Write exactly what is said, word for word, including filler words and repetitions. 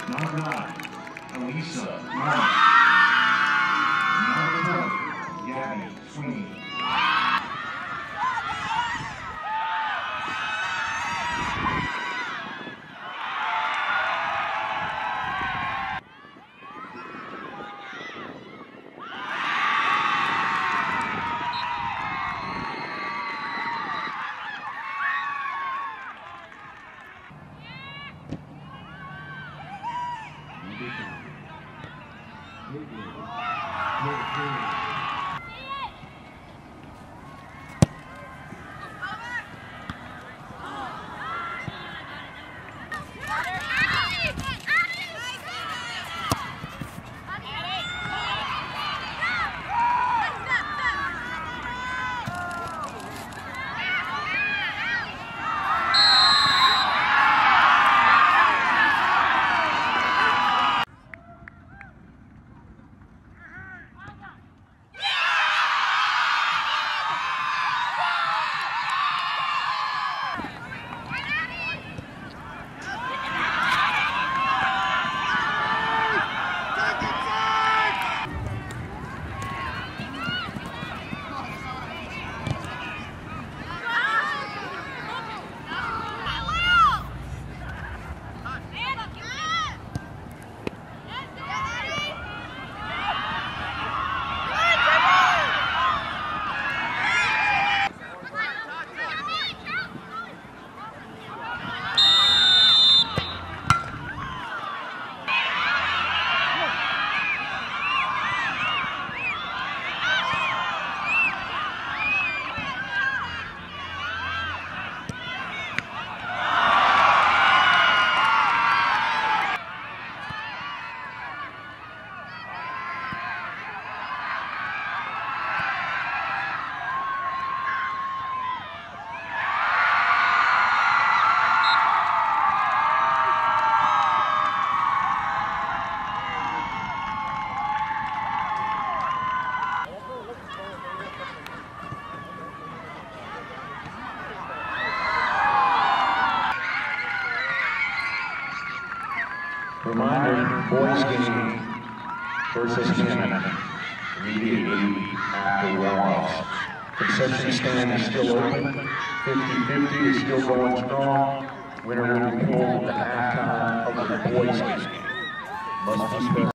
Number nine, Elisa Martin. Number twenty, Gabby Sweeney. Reminder, boys game versus Amant, immediately after warm-ups. Concession stand is still open, fifty fifty is still going strong. Winner will be pulled at the halftime of the boys game. Must be